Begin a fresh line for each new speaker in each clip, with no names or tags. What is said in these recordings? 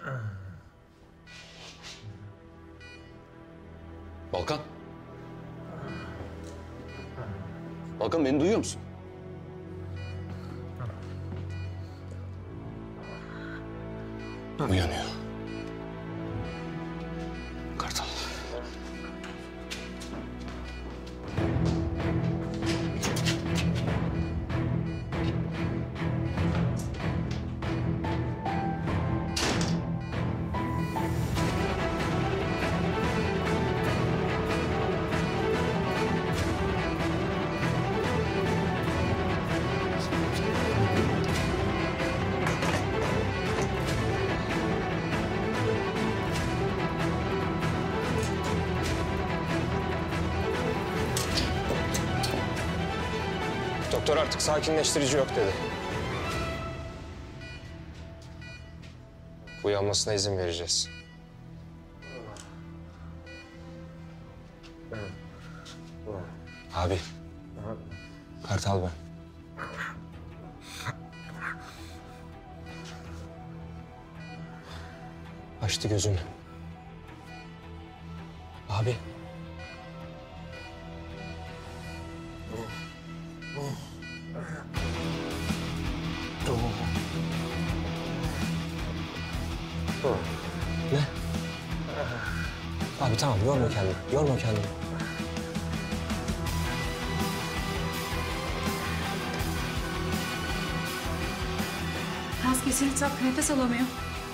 Balkan. Balkan, beni duyuyor musun? Uyanıyor. Kartal.
Doktor artık sakinleştirici yok dedi. Uyanmasına izin vereceğiz. Abi. Kartal ben. Açtı gözünü. Abi. Ne? Abi tamam, yorma kendini, yorma kendini.
Gaz kesildi, tak, nefes alamıyor.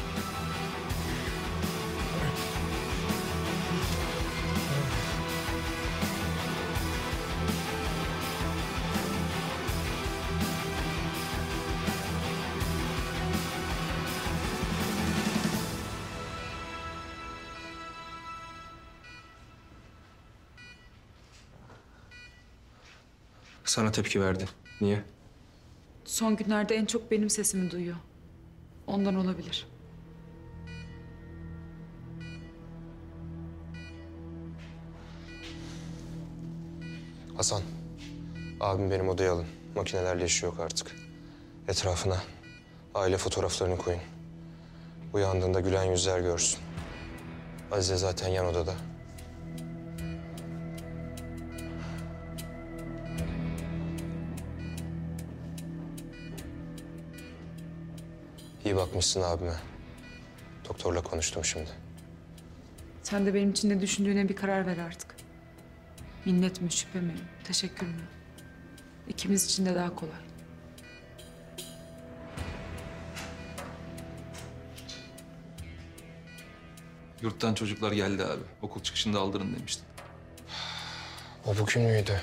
Sana tepki verdi. Niye?
Son günlerde en çok benim sesimi duyuyor. Ondan olabilir.
Hasan, abim benim odaya alın. Makinelerle işi yok artık. Etrafına aile fotoğraflarını koyun. Uyandığında gülen yüzler görsün. Azize zaten yan odada. İyi bakmışsın abime. Doktorla konuştum şimdi.
Sen de benim için ne düşündüğüne bir karar ver artık. Minnet mi, şüphe mi, teşekkür mü? İkimiz için de daha kolay.
Yurttan çocuklar geldi abi. Okul çıkışında aldırın demiştin.
O bugün müydü?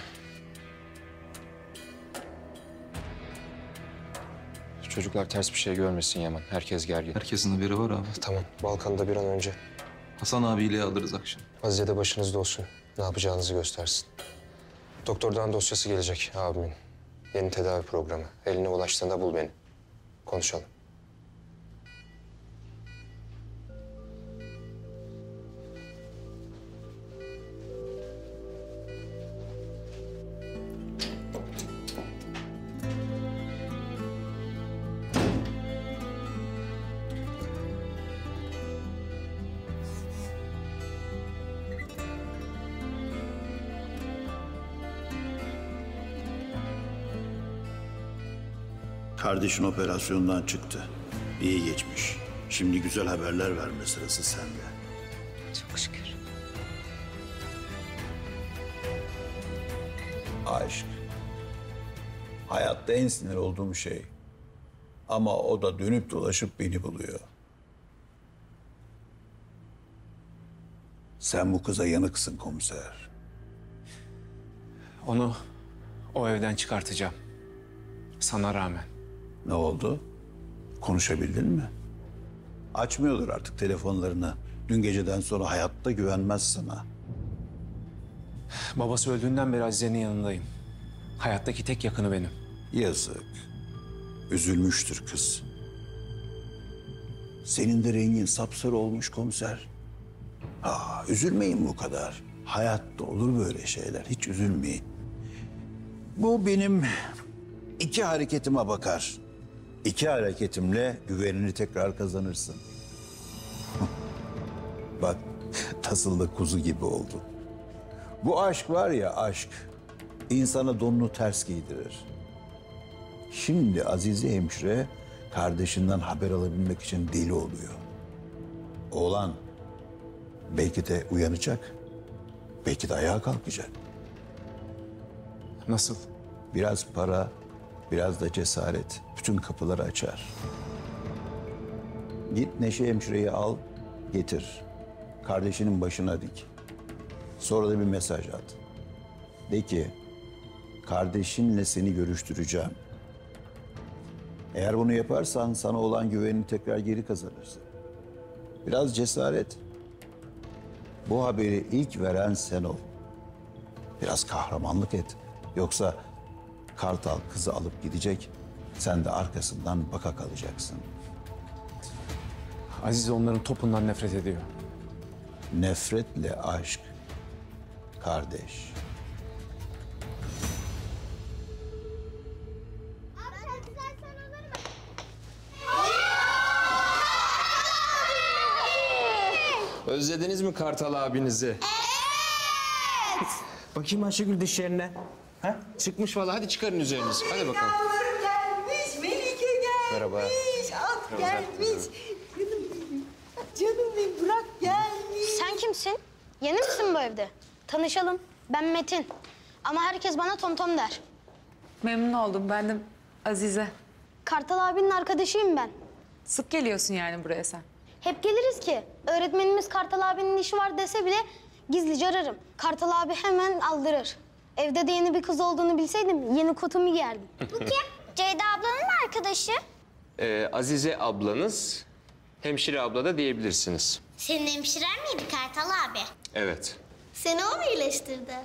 Çocuklar ters bir şey görmesin Yaman. Herkes gergin.
Herkesin haberi var abi.
Tamam, Balkan'da bir an önce.
Hasan abiyle alırız akşam.
Azize de başınızda olsun. Ne yapacağınızı göstersin. Doktordan dosyası gelecek abimin. Yeni tedavi programı. Eline ulaştığında bul beni. Konuşalım.
Kardeşin operasyondan çıktı. İyi geçmiş. Şimdi güzel haberler verme sırası sende.
Çok şükür.
Aşk. Hayatta en sinir olduğum şey. Ama o da dönüp dolaşıp beni buluyor. Sen bu kıza yanıksın komiser.
Onu o evden çıkartacağım. Sana rağmen.
Ne oldu? Konuşabildin mi? Açmıyorlar artık telefonlarını. Dün geceden sonra hayatta güvenmez sana.
Babası öldüğünden beri Azize'nin yanındayım. Hayattaki tek yakını benim.
Yazık. Üzülmüştür kız. Senin de rengin sapsarı olmuş komiser. Üzülmeyin bu kadar. Hayatta olur böyle şeyler. Hiç üzülmeyin. Bu benim 2 hareketime bakar. 2 hareketimle güvenini tekrar kazanırsın. Bak nasıl da kuzu gibi oldu. Bu aşk var ya aşk, insana donunu ters giydirir. Şimdi Azize hemşire kardeşinden haber alabilmek için deli oluyor. Oğlan belki de uyanacak, belki de ayağa kalkacak.
Nasıl?
Biraz para, biraz da cesaret bütün kapıları açar. Git Neşe hemşireyi al, getir. Kardeşinin başına dik. Sonra da bir mesaj at. De ki, kardeşinle seni görüştüreceğim. Eğer bunu yaparsan sana olan güvenini tekrar geri kazanırsın. Biraz cesaret. Bu haberi ilk veren sen ol. Biraz kahramanlık et. Yoksa Kartal kızı alıp gidecek, sen de arkasından baka kalacaksın.
Aziz onların topundan nefret ediyor.
Nefretle aşk, kardeş.
Özlediniz mi Kartal abinizi? Evet. Bakayım Ayşegül dişlerine. Ha? Çıkmış vallahi. Hadi çıkarın üzerinizi. Hadi bakalım.
Yavrum gelmiş, Melike gelmiş.
Merhaba.
At gelmiş. Canım benim, canım benim, Burak gelmiş.
Sen kimsin? Yeni misin bu evde? Tanışalım. Ben Metin. Ama herkes bana Tomtom der.
Memnun oldum. Ben de Azize.
Kartal abinin arkadaşıyım ben.
Sık geliyorsun yani buraya sen.
Hep geliriz ki. Öğretmenimiz Kartal abinin işi var dese bile gizlice ararım. Kartal abi hemen aldırır. Evde de yeni bir kız olduğunu bilseydim yeni kotumu giyerdim.
Bu kim? Ceyda ablanın mı arkadaşı?
Azize ablanız, hemşire abla da diyebilirsiniz.
Senin hemşiren miydi Kartal abi?
Evet.
Seni o mu iyileştirdi?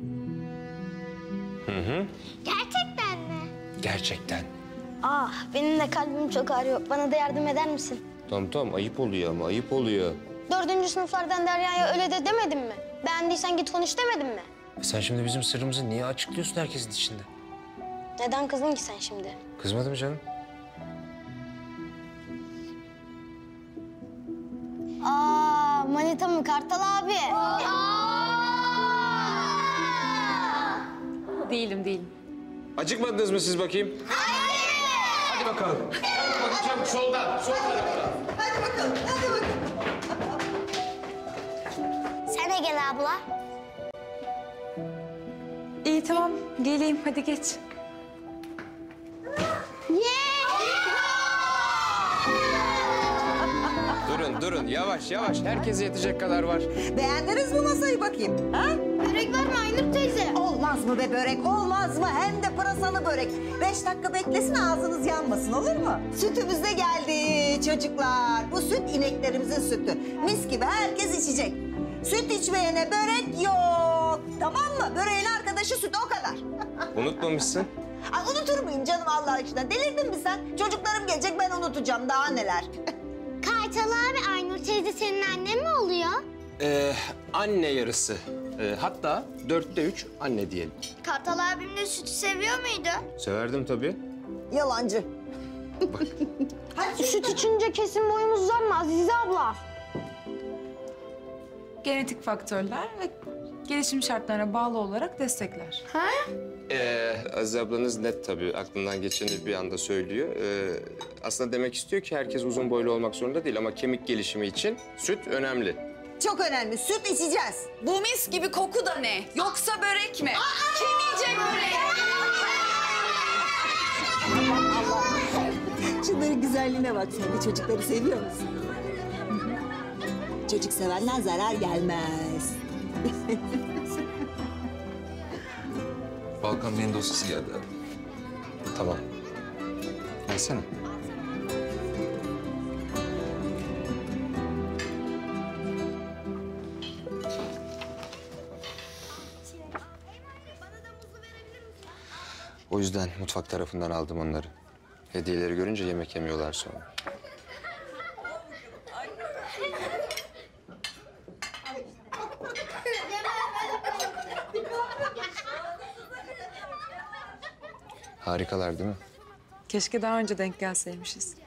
Hı. Gerçekten mi?
Gerçekten.
Ah benim de kalbim çok ağrıyor. Bana da yardım eder misin?
Tamam ayıp oluyor ama ayıp oluyor.
4. sınıflardan Derya'ya öyle de demedim mi? Beğendiysen git konuş demedim mi?
Sen şimdi bizim sırrımızı niye açıklıyorsun herkesin içinde?
Neden kızdın ki sen şimdi?
Kızmadım canım.
Aa, manita mı Kartal abi?
Değilim.
Acıkmadınız mı siz bakayım? Hadi bakalım. Hadi çabuk soldan, sol taraftan.
Hadi bakalım, hadi bakalım.
Sen de gel abla.
İyi tamam. Geleyim. Hadi geç.
Durun yavaş herkese yetecek kadar var.
Beğendiniz mi masayı bakayım? Ha?
Börek var mı Aynur teyze?
Olmaz mı be börek, olmaz mı? Hem de pırasalı börek. 5 dakika beklesin, ağzınız yanmasın, olur mu? Sütümüz de geldi çocuklar. Bu süt ineklerimizin sütü. Mis gibi herkes içecek. Süt içmeyene börek yok. Tamam mı? Böreğin arkadaşı süt, o kadar.
Unutmamışsın.
Ay, unutur muyum canım Allah aşkına? Delirdin mi sen? Çocuklarım gelecek, ben unutacağım. Daha neler?
Kartal abi, Aynur teyze senin annen mi oluyor?
Anne yarısı. Hatta 4'te 3 anne diyelim.
Kartal abim de sütü seviyor muydu?
Severdim tabii.
Yalancı.
Süt içince kesin boyumuz uzar mı Azize abla?
Genetik faktörler ve gelişim şartlarına bağlı olarak destekler.
Aziz ablanız net tabii. Aklından geçeni bir anda söylüyor. Aslında demek istiyor ki herkes uzun boylu olmak zorunda değil ama kemik gelişimi için süt önemli.
Çok önemli. Süt içeceğiz.
Bu mis gibi koku da ne? Yoksa börek mi? Kim yiyecek böreği?
Şunların güzelliğine bak sen de. Çocukları seviyor musun? Çocuk sevenden zarar gelmez.
Balkan Mendosa'sı geldi abi.
Tamam. Gelsene. O yüzden mutfak tarafından aldım onları. Hediyeleri görünce yemek yemiyorlar sonra. Harikalar değil mi?
Keşke daha önce denk gelseymişiz.